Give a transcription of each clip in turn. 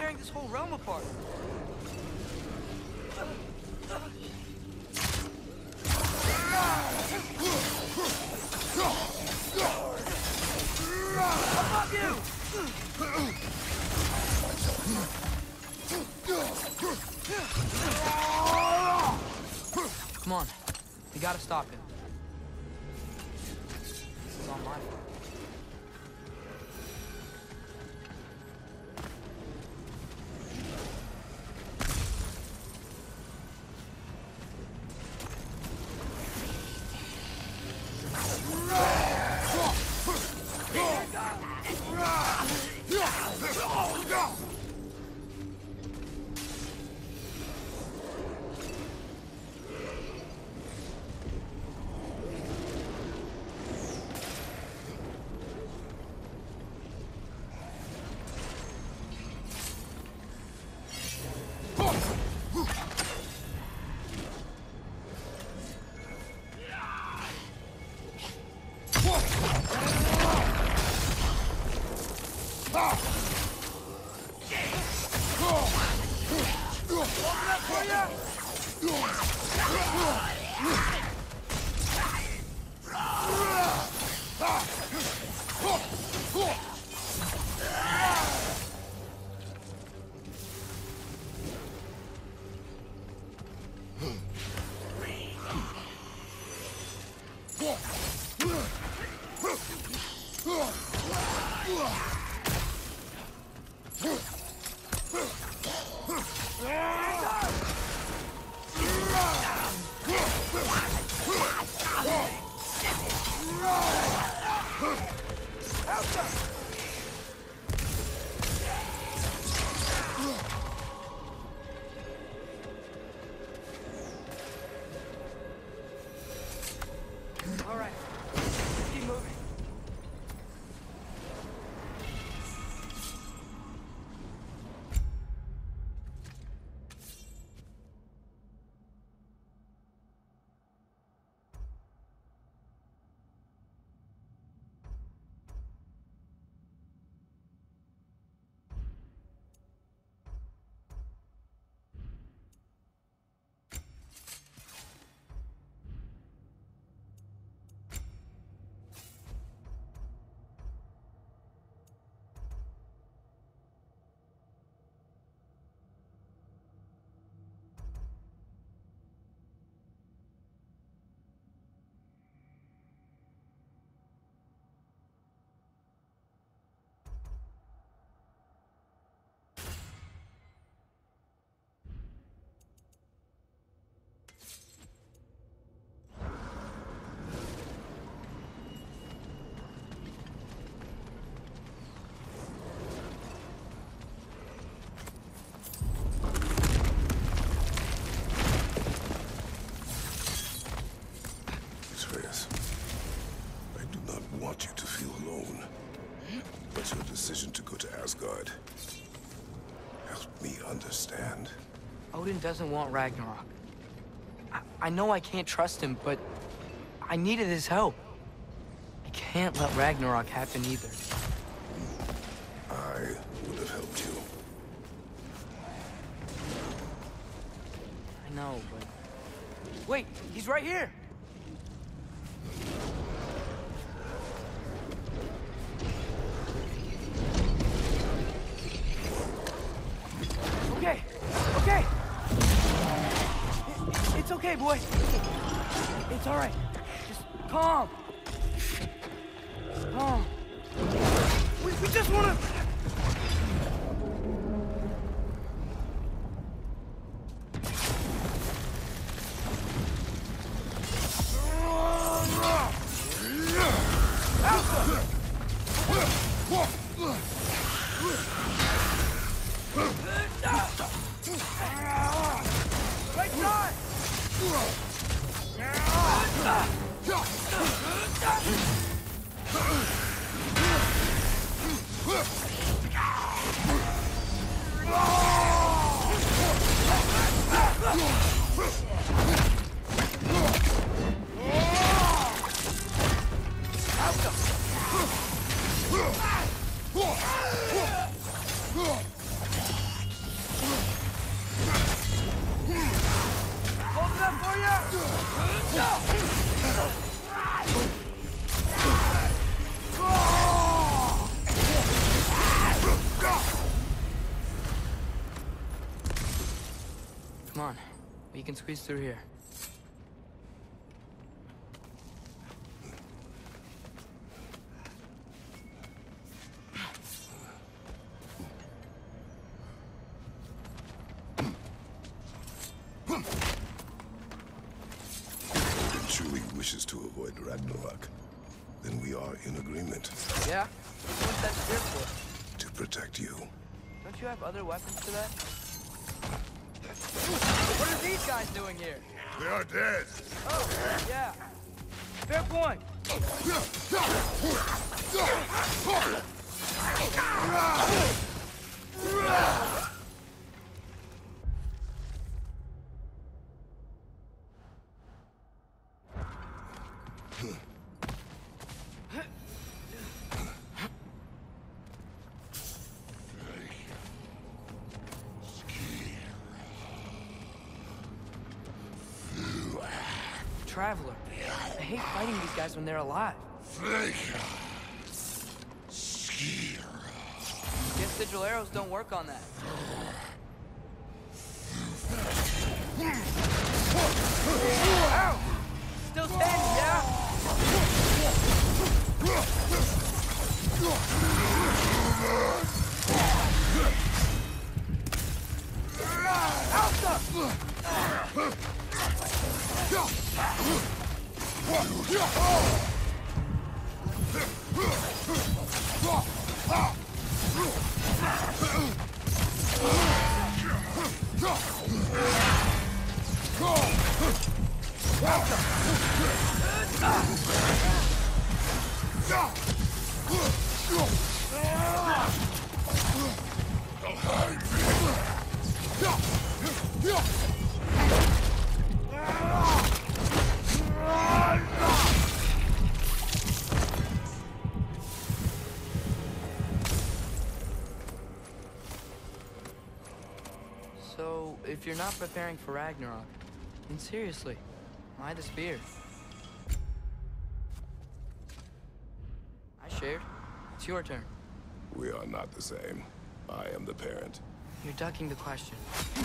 tearing this whole realm apart. Fuck you! Come on. We gotta stop him. This is all my fault. Atreus, I do not want you to feel alone. But your decision to go to Asgard helped me understand. Odin doesn't want Ragnarok. I know I can't trust him, but I needed his help. I can't let Ragnarok happen either. I would have helped you. I know, but... Wait, he's right here! Okay, okay! It's okay, boy. It's all right. Just calm. Calm. We just wanna... Right side! on. We can squeeze through here. Truly wishes to avoid Ragnarok, then we are in agreement. Yeah? What's that spear for? To protect you. Don't you have other weapons for that? What are these guys doing here? They are dead! Oh, yeah. Fair point. Traveler. I hate fighting these guys when they're alive. Guess sigil arrows don't work on that. Ow! Still standing, yeah? So, if you're not preparing for Ragnarok, then seriously, why the spear? I shared. It's your turn. We are not the same. I am the parent. You're ducking the question.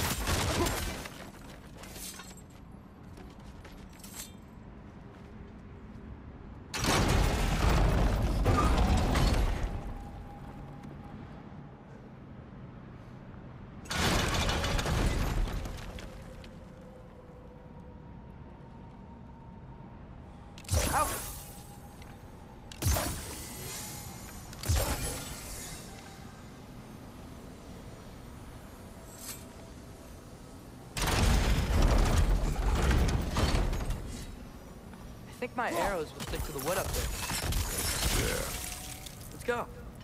I think my arrows will stick to the wood up there. Yeah. Let's go.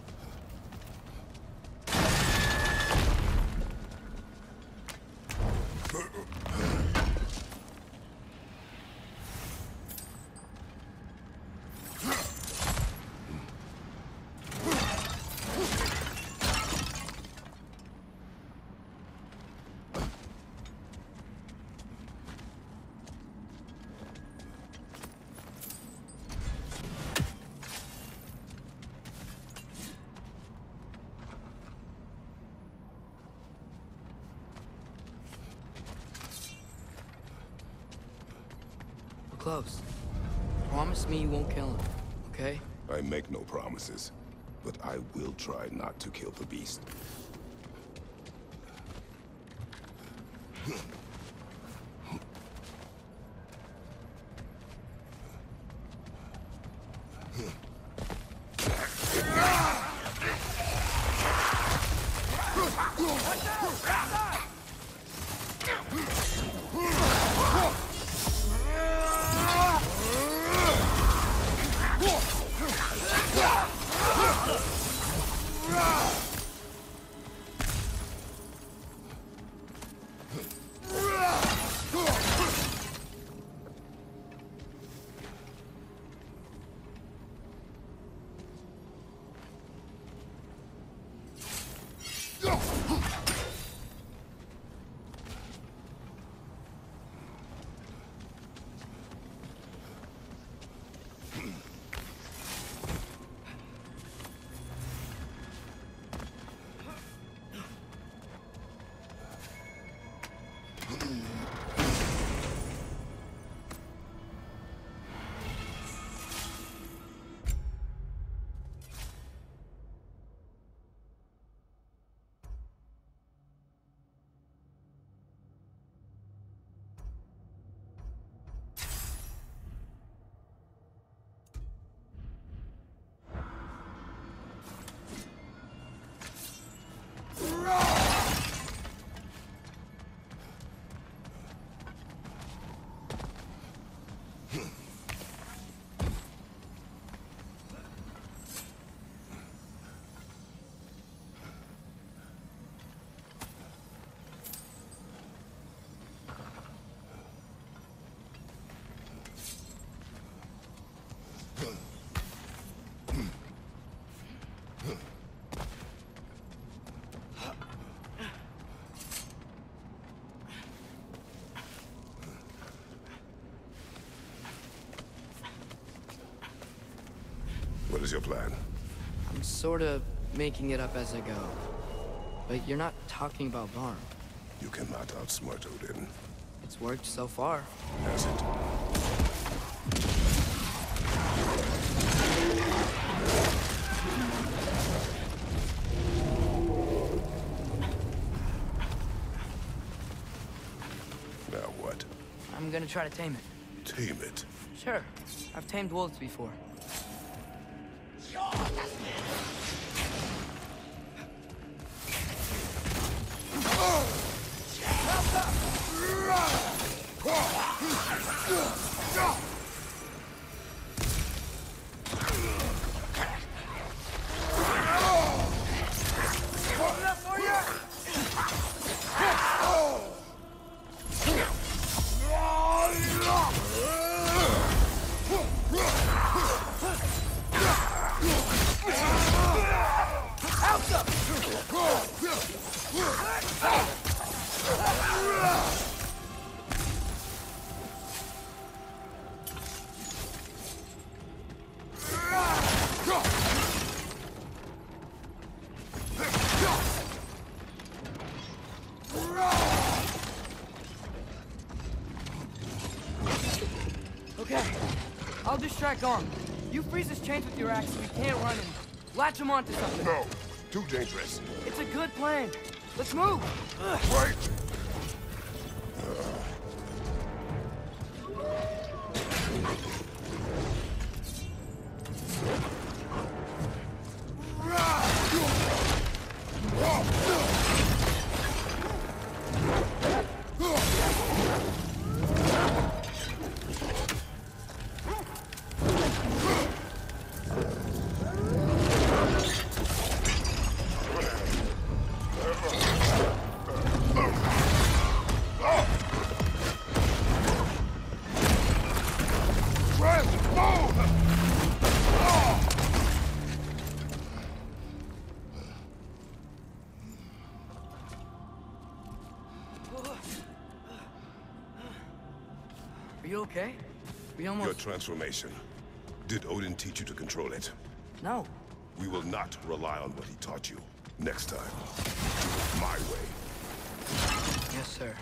Close. Promise me you won't kill him, okay? I make no promises, but I will try not to kill the beast. is your plan? I'm sort of making it up as I go. But you're not talking about Garm. You cannot outsmart Odin. It's worked so far. Has it? Now what? I'm gonna try to tame it. Tame it? Sure. I've tamed wolves before. Okay, I'll distract Garm. You freeze his chains with your axe so he can't run and latch him onto something. No, too dangerous. It's a good plan. Let's move. Wait! Are you okay? We almost... Your transformation. Did Odin teach you to control it? No. We will not rely on what he taught you. Next time, do it my way. Yes, sir.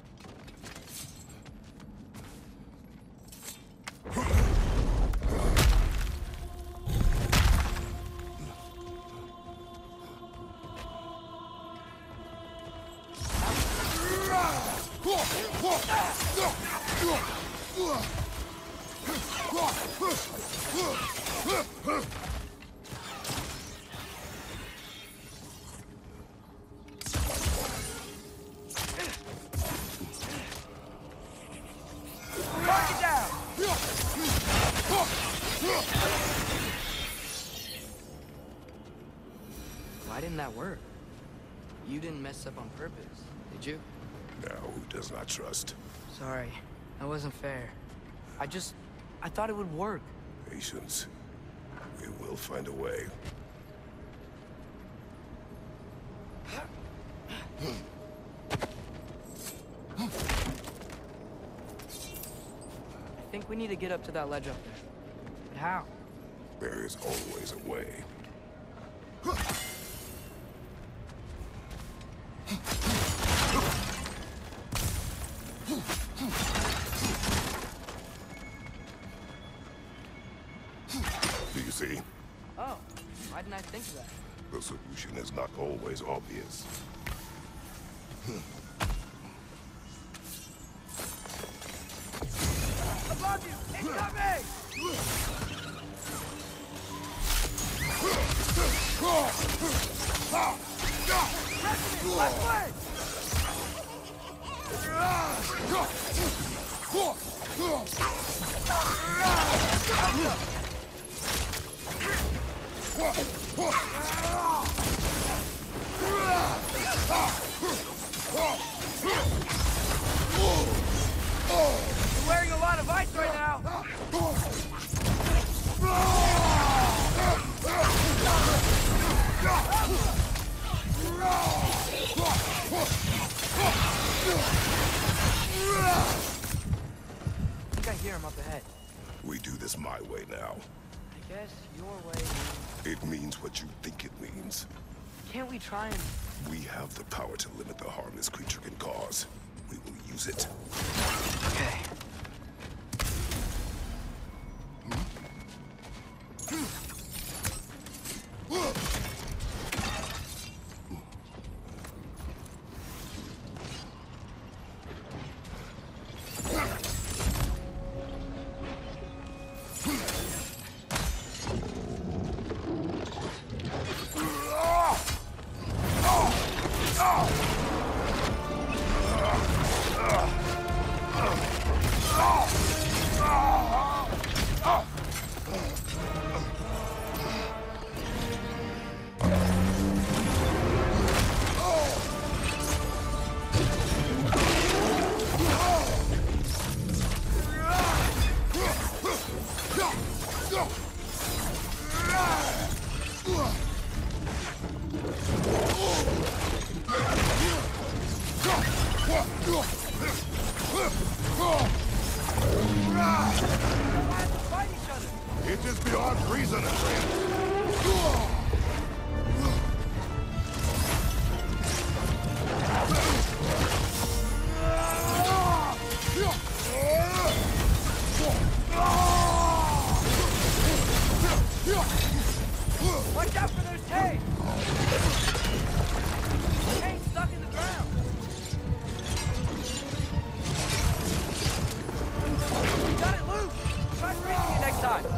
Why didn't that work? You didn't mess up on purpose, did you? Now, who does not trust? Sorry, that wasn't fair. I thought it would work. Patience. We will find a way. I think we need to get up to that ledge up there. But how? There is always a way. Do you see? Oh, why didn't I think of that? The solution is not always obvious. Above you! Incoming! Left way! You're wearing a lot of ice right now. I think I hear him up ahead. We do this my way now. Guess your way means... It means what you think it means. Can't we try and... We have the power to limit the harm this creature can cause. We will use it. Okay. It is beyond reason, Atreus. Watch out for those caves! Cave's stuck in the ground! We got it loose! Try reaching it next time!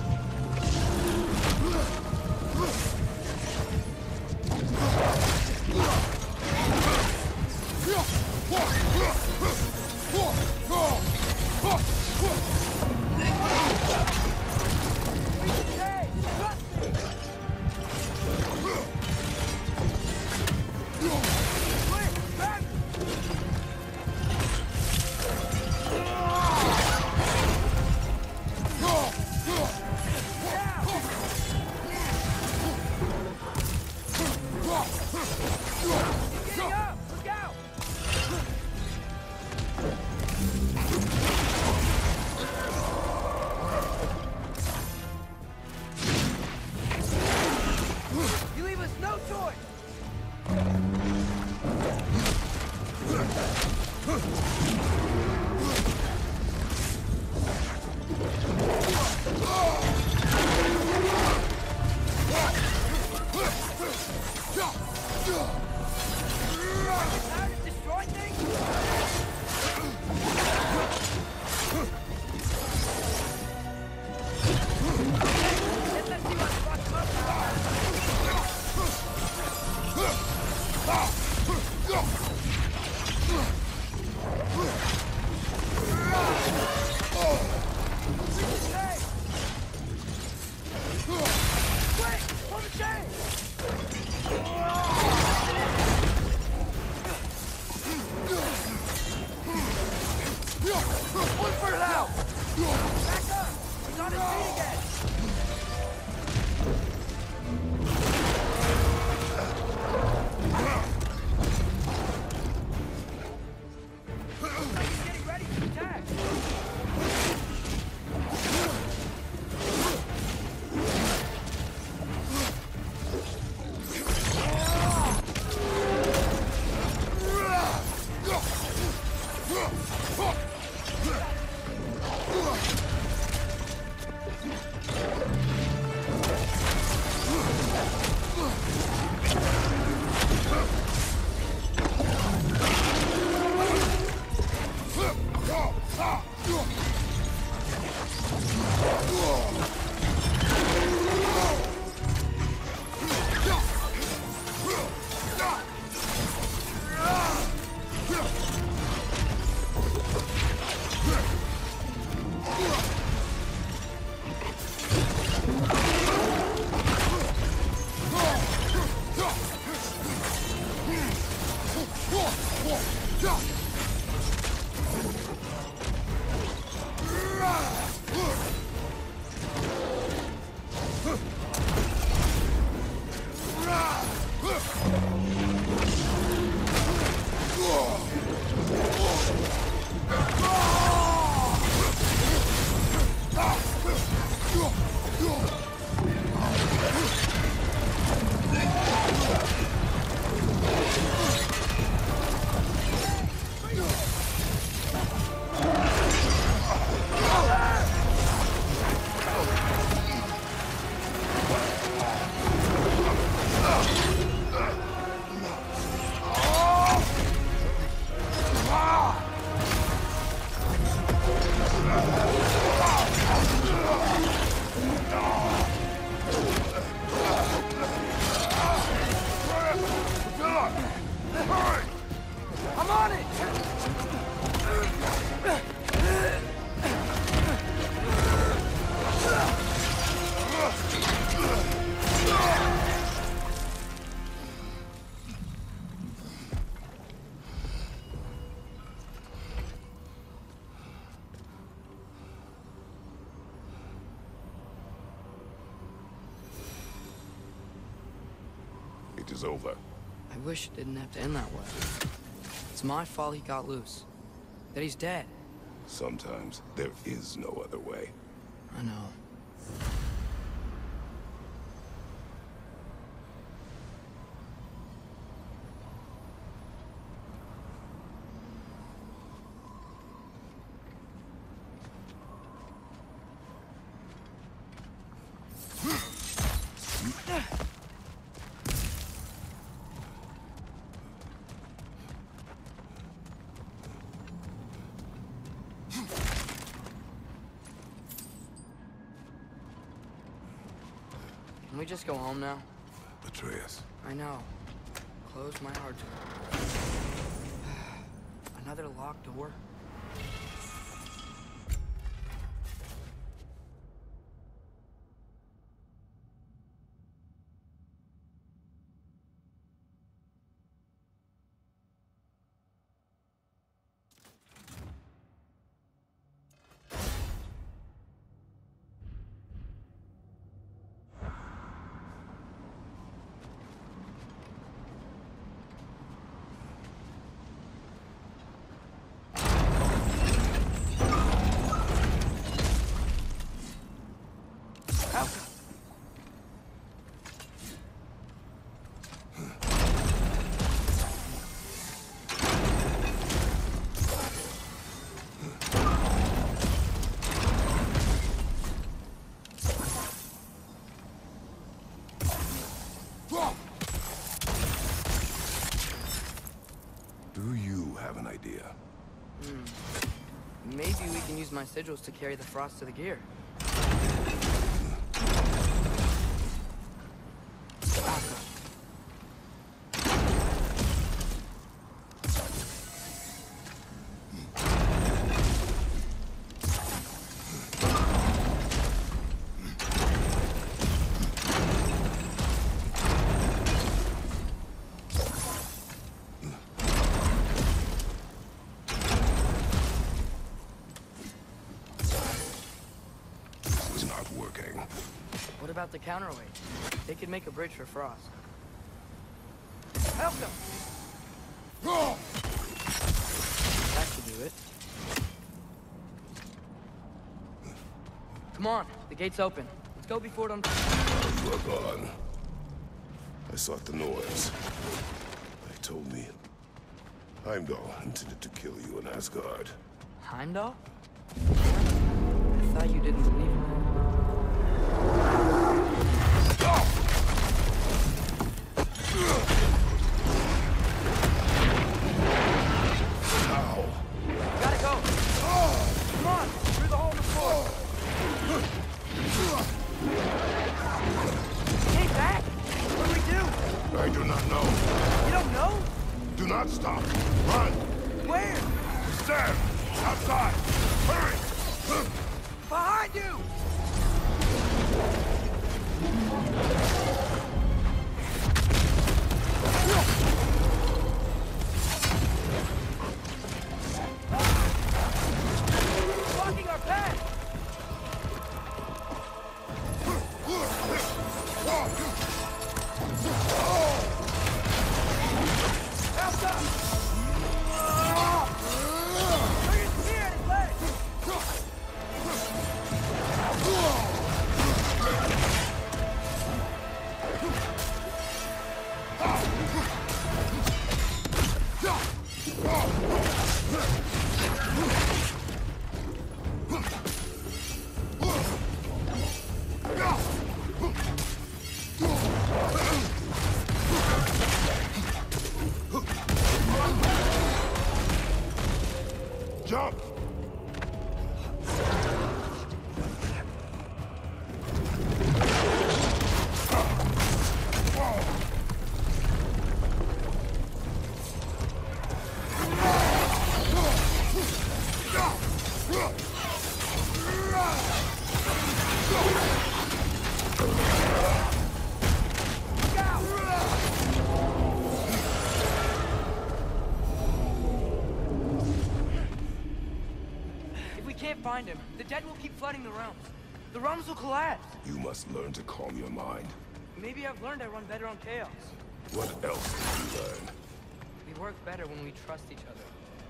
It is over. I wish it didn't have to end that way. It's my fault he got loose. That he's dead. Sometimes there is no other way. I know. Can we just go home now? Atreus. I know. Close my heart to it. Another locked door? Do you have an idea? Maybe we can use my sigils to carry the frost to the gear. What about the counterweight? They could make a bridge for Frost. Help them! That should do it. Come on, the gate's open. Let's go before it You are gone. I sought the Norse. They told me Heimdall intended to kill you in Asgard. Heimdall? I thought you didn't believe in him. Ow! Gotta go! Come on! Through the hole in the floor! Hey, back! What do we do? I do not know. You don't know? Do not stop. Run! Where? Stand! Outside! Hurry! Behind you! Blocking our path! Help us! Bring his spear in his leg! Jump! If we can't find him, the dead will keep flooding the realms. The realms will collapse. You must learn to calm your mind. Maybe I've learned I run better on chaos. What else did you learn? We work better when we trust each other.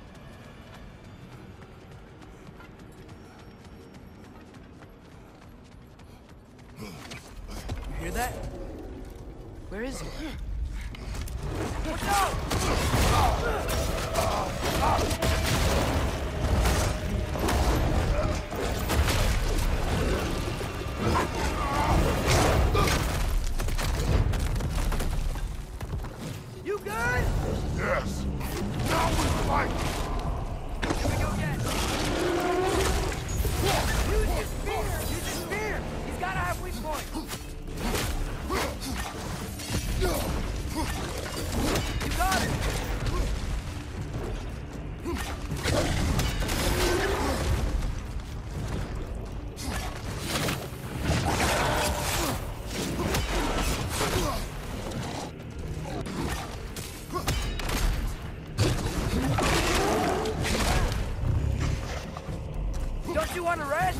You hear that? Where is he? Watch out! You good? Yes. Now we fight. Here we go again. Use your spear! Use your spear! He's got a half weak point. You got it! Don't you want to rest?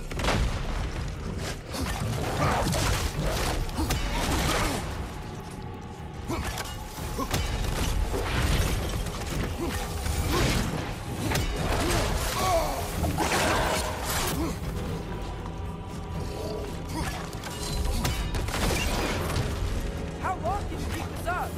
How long can you keep this up?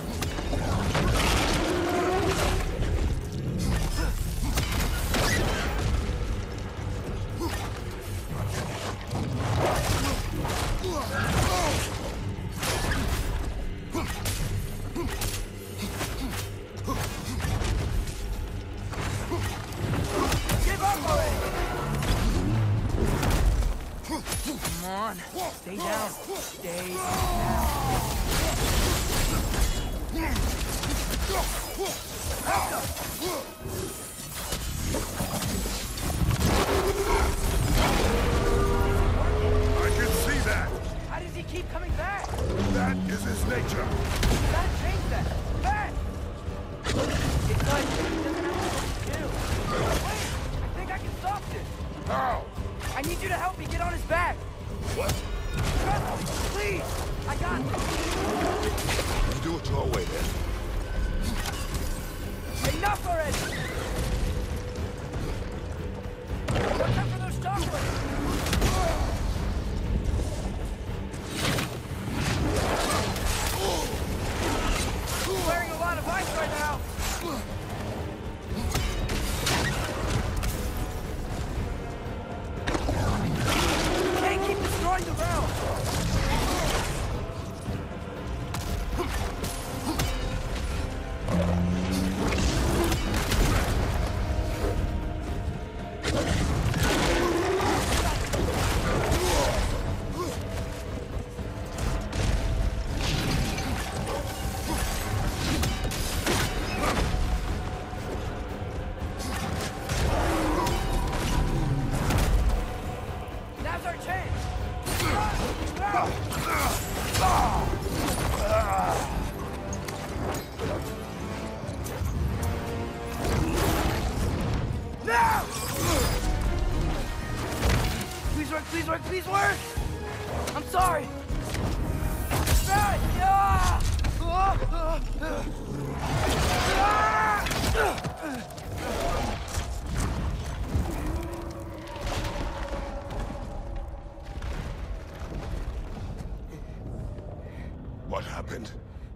Give up already! Come on, stay down. Stay down. I can see that. How does he keep coming back? That is his nature. You gotta change that. Back! It's like he doesn't have what to do. Wait! I think I can stop this. How? I need you to help me get on his back. What? Kratos, please! I got this. You do it your way then. Enough already! Watch out for those shockwaves! Wearing a lot of ice right now! Can't keep destroying the realm! Now's our chance! Now! Please work, please work, please work! I'm sorry! What happened?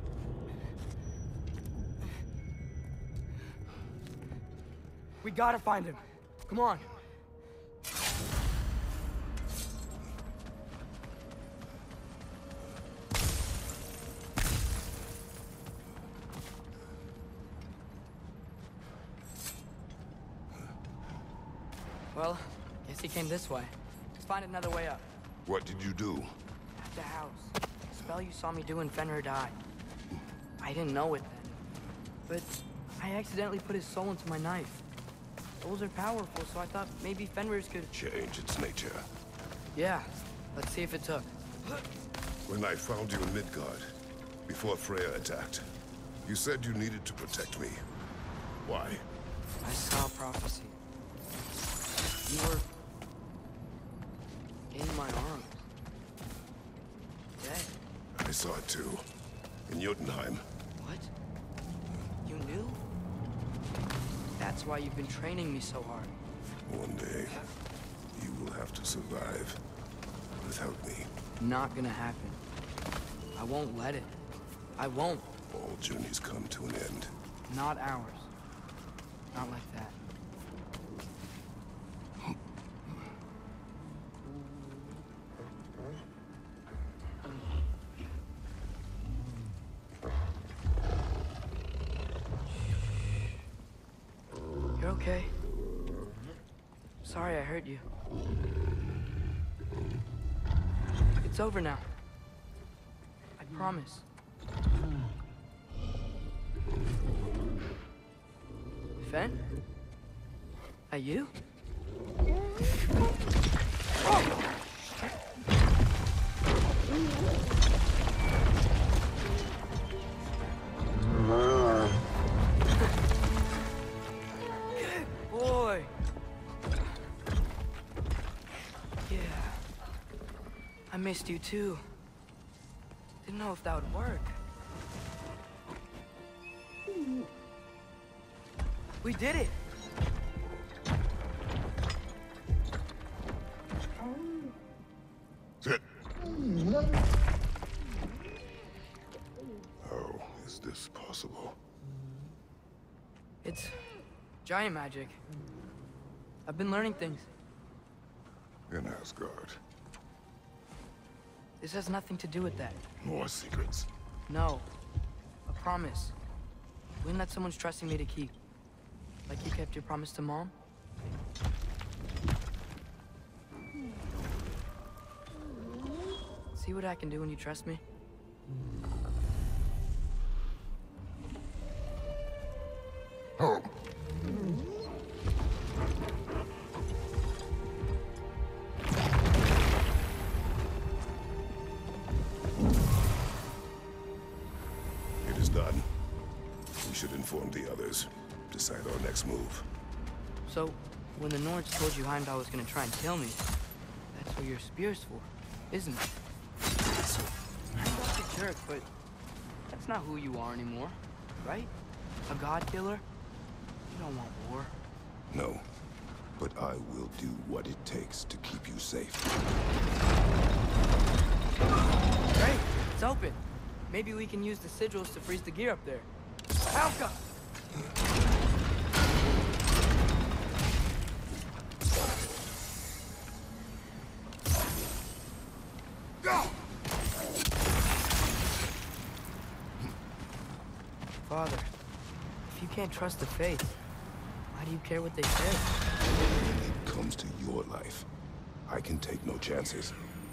We gotta find him. Come on. Well, guess he came this way. Let's find another way up. What did you do? At the house. The spell you saw me do when Fenrir died. I didn't know it then. But I accidentally put his soul into my knife. Souls are powerful, so I thought maybe Fenrir's could... Change its nature. Yeah. Let's see if it took. When I found you in Midgard, before Freya attacked, you said you needed to protect me. Why? I saw a prophecy. You were... in my arms. Dead. I saw it too. And Jotunheim. What? You knew? That's why you've been training me so hard. One day, you will have to survive without me. Not gonna happen. I won't let it. I won't. All journeys come to an end. Not ours. Not like that. You're okay? Sorry I hurt you. It's over now. I promise. Fen? Are you? Good boy. Yeah. I missed you too. Didn't know if that would work. We did it! Sit. How is this possible? It's giant magic. I've been learning things. In Asgard. This has nothing to do with that. More secrets. No. A promise. One that someone's trusting me to keep. Like you kept your promise to Mom? See what I can do when you trust me? Home. It is done. We should inform the others. Decide our next move. So, when the Norse told you Heimdall was gonna try and kill me, that's what your spear's for, isn't it? Heimdall's a jerk, but that's not who you are anymore, right? A god killer? You don't want war. No, but I will do what it takes to keep you safe. Great, it's open. Maybe we can use the sigils to freeze the gear up there. Helka! Father, if you can't trust the faith, why do you care what they say? When it comes to your life, I can take no chances.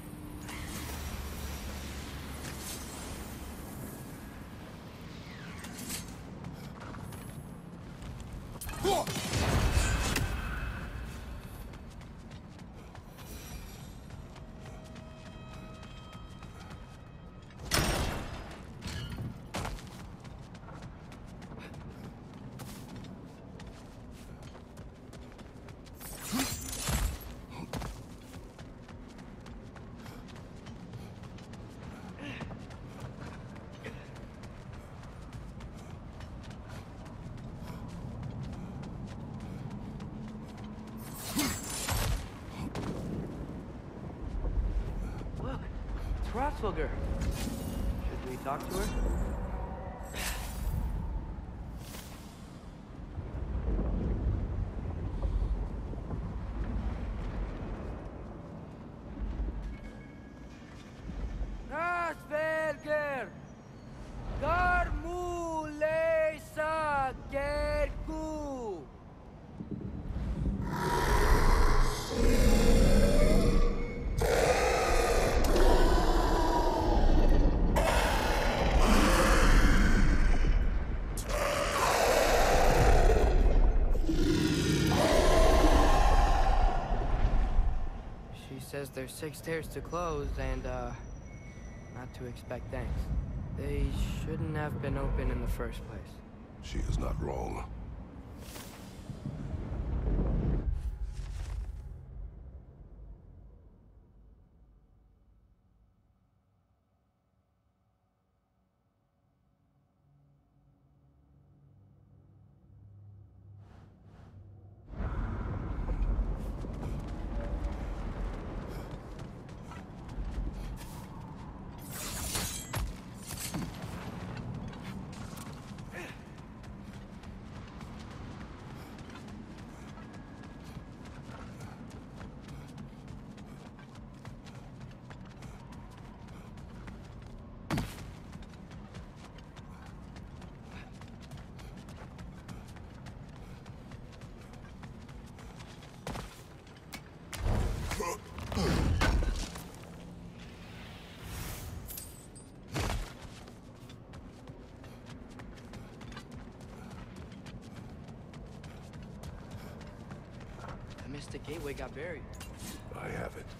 Hrothgar. Should we talk to her? Asperger! Garmulesa Gerku! Says there's 6 stairs to close and, not to expect thanks. They shouldn't have been open in the first place. She is not wrong. mystic gateway got buried. I have it.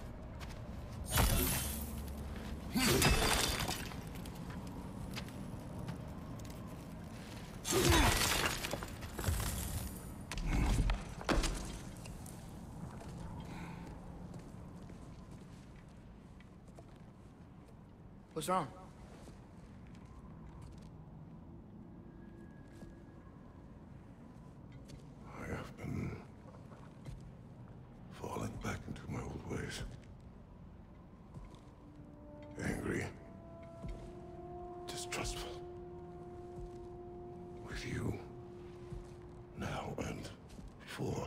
What's wrong? I have been falling back into my old ways. Angry, distrustful. With you, now and before.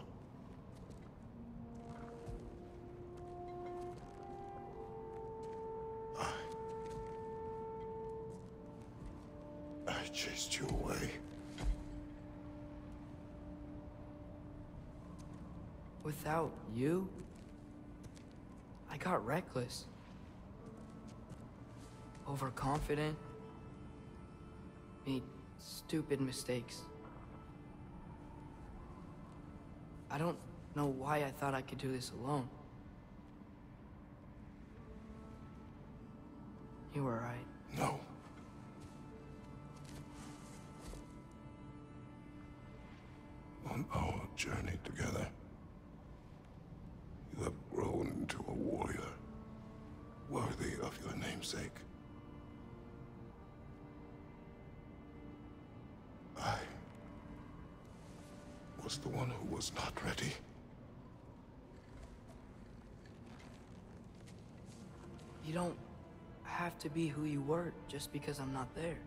I chased you away. Without you, I got reckless. Overconfident. Made stupid mistakes. I don't know why I thought I could do this alone. You were right. No. On our journey together, you have grown into a warrior worthy of your namesake. I was the one who was not ready. You don't have to be who you were just because I'm not there.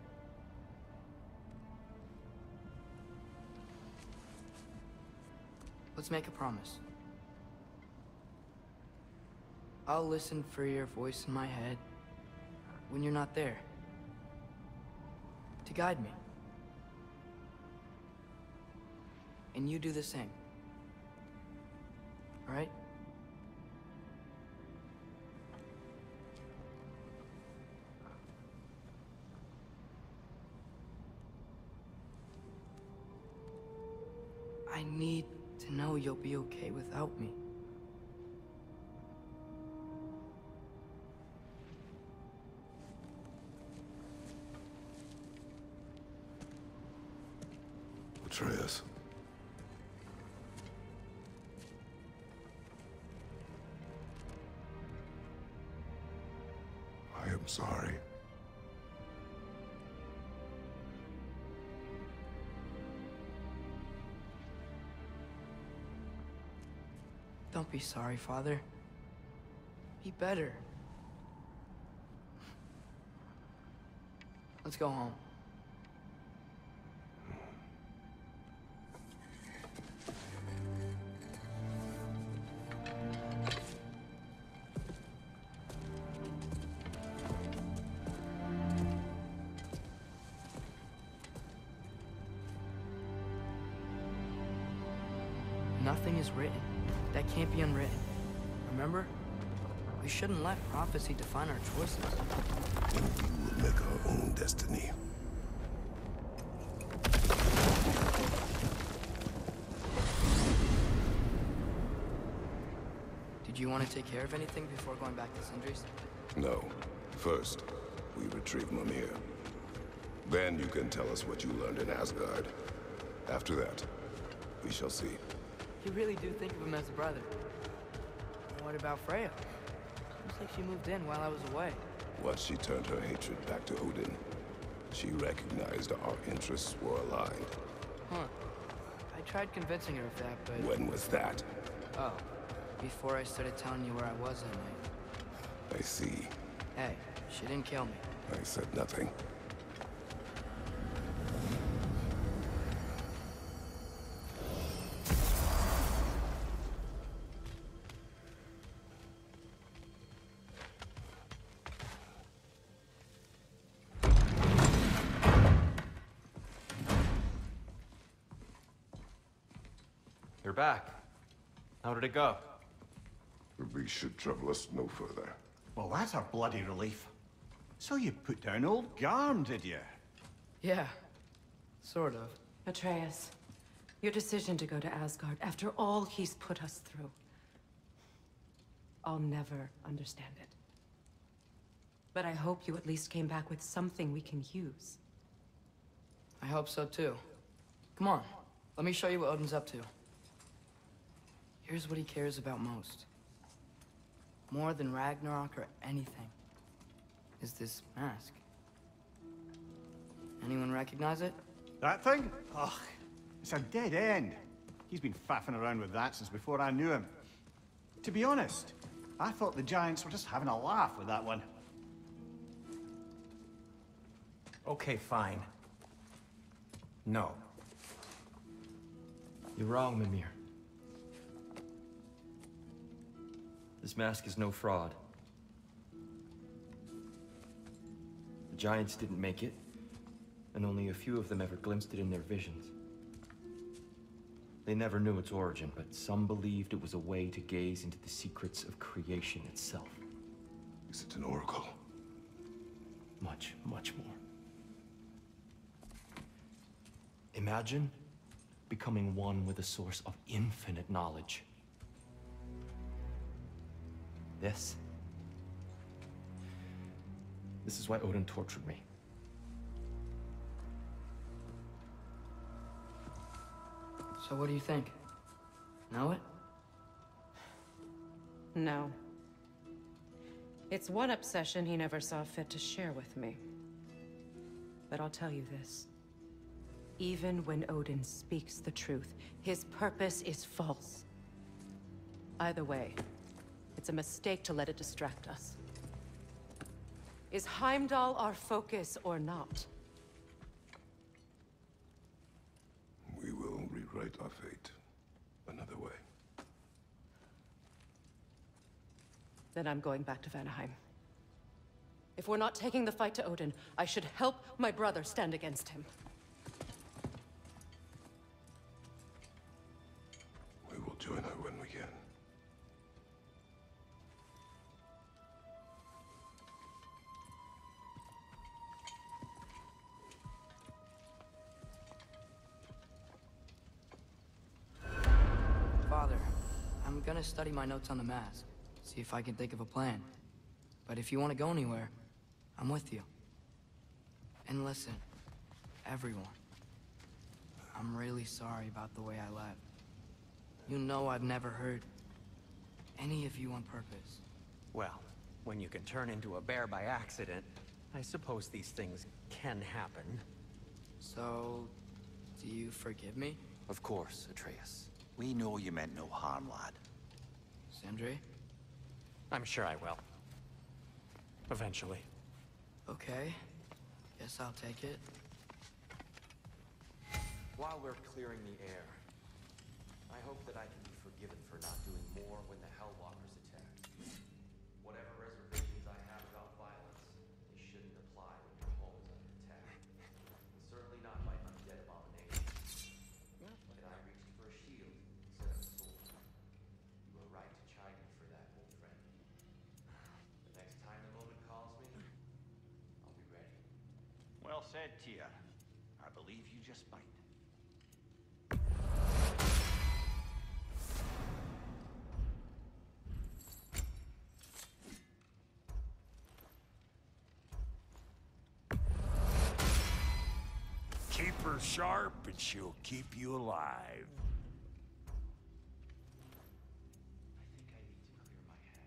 Let's make a promise. I'll listen for your voice in my head when you're not there, to guide me. And you do the same. All right? I need to know you'll be okay without me. Atreus. I am sorry. Don't be sorry, Father. Be better. Let's go home. Nothing is written that can't be unwritten. Remember? We shouldn't let prophecy define our choices. We will make our own destiny. Did you want to take care of anything before going back to Sindri's? No. First, we retrieve Mimir. Then you can tell us what you learned in Asgard. After that, we shall see. You really do think of him as a brother. What about Freya? Looks like she moved in while I was away. Once she turned her hatred back to Odin, she recognized our interests were aligned. Huh. I tried convincing her of that, but... When was that? Oh. Before I started telling you where I was that night. I see. Hey, she didn't kill me. I said nothing. You're back. How did it go? The beast should trouble us no further. Well, that's a bloody relief. So you put down old Garm, did you? Yeah. Sort of. Atreus, Your decision to go to Asgard after all he's put us through. I'll never understand it. But I hope you at least came back with something we can use. I hope so too. Come on, let me show you what Odin's up to. Here's what he cares about most. More than Ragnarok or anything. Is this mask. Anyone recognize it? That thing? Ugh, it's a dead end. He's been faffing around with that since before I knew him. To be honest, I thought the giants were just having a laugh with that one. Okay, fine. No. You're wrong, Mimir. This mask is no fraud. The giants didn't make it, and only a few of them ever glimpsed it in their visions. They never knew its origin, but some believed it was a way to gaze into the secrets of creation itself. Is it an oracle? Much, much more. Imagine becoming one with a source of infinite knowledge. This is why Odin tortured me. So what do you think? Know it? No. It's one obsession he never saw fit to share with me. But I'll tell you this. Even when Odin speaks the truth, his purpose is false. Either way, it's a mistake to let it distract us. Is Heimdall our focus or not? We will rewrite our fate another way. Then I'm going back to Vanaheim. If we're not taking the fight to Odin, I should help my brother stand against him. We will join her when we can. Father, I'm gonna study my notes on the mask. See if I can think of a plan. But if you want to go anywhere, I'm with you. And listen, everyone. I'm really sorry about the way I left. You know I've never hurt any of you on purpose. Well, when you can turn into a bear by accident, I suppose these things can happen. So, do you forgive me? Of course, Atreus. We know you meant no harm, lad. Sindri? I'm sure I will. Eventually. Okay. Guess I'll take it. While we're clearing the air, I hope that I can be forgiven for not doing more when the Hellwalkers attack. Whatever reservations I have about violence, they shouldn't apply when your home is under attack. And certainly not by undead abominations. And I reached for a shield instead of a sword. You were right to chide me for that, old friend. The next time the moment calls me, I'll be ready. Well said, Tia. I believe you just might. Keep her sharp and she'll keep you alive. I think I need to clear my head.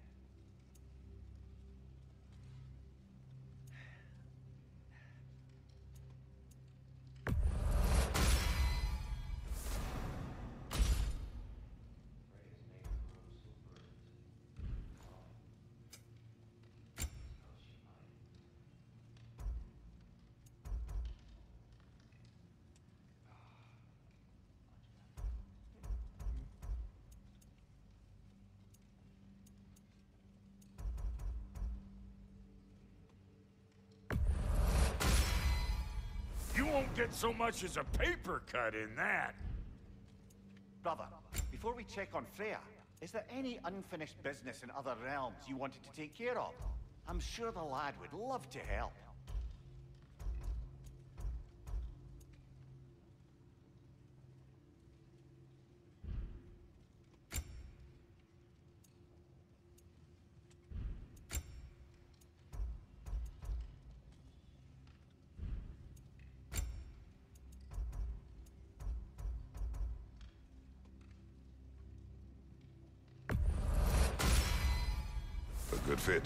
Pray his name grows so burdened. Because she might. You won't get so much as a paper cut in that. Brother, before we check on Freya, is there any unfinished business in other realms you wanted to take care of? I'm sure the lad would love to help. fit?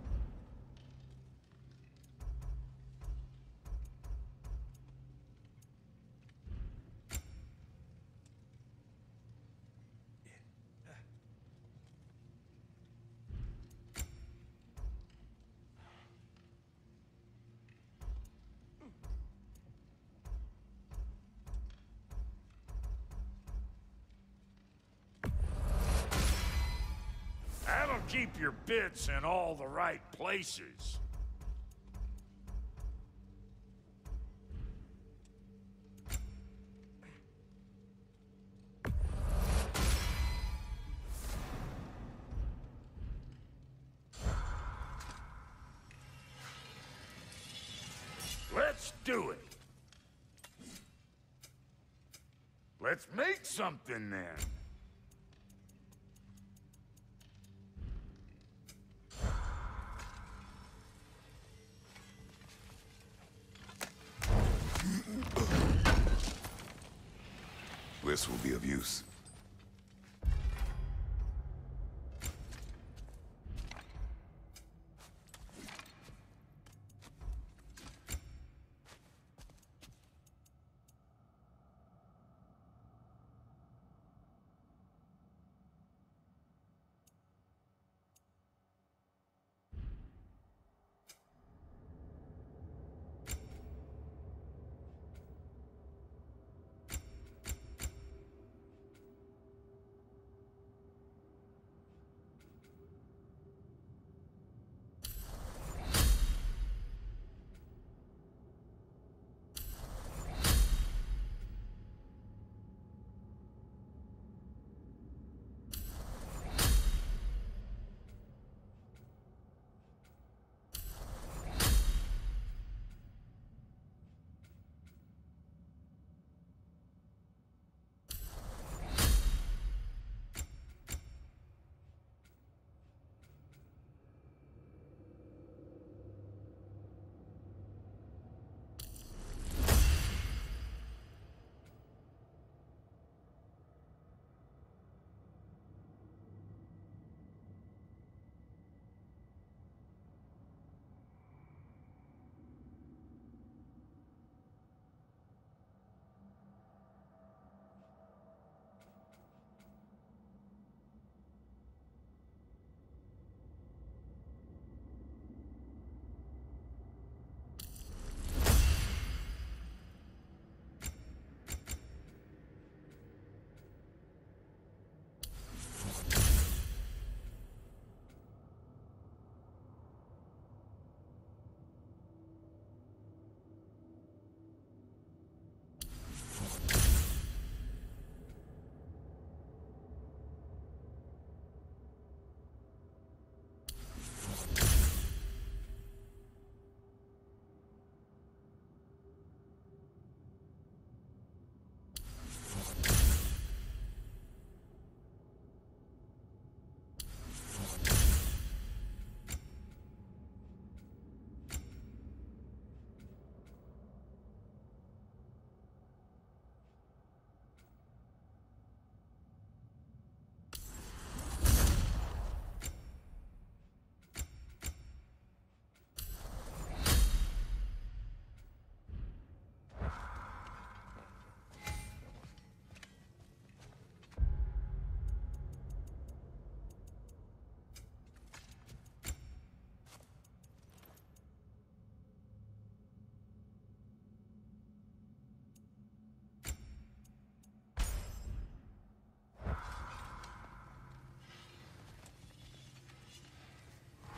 That'll keep your bits in all the right places. Let's do it. Let's make something then. This will be of use.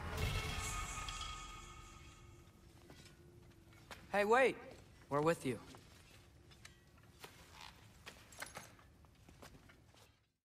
Hey, wait! We're with you.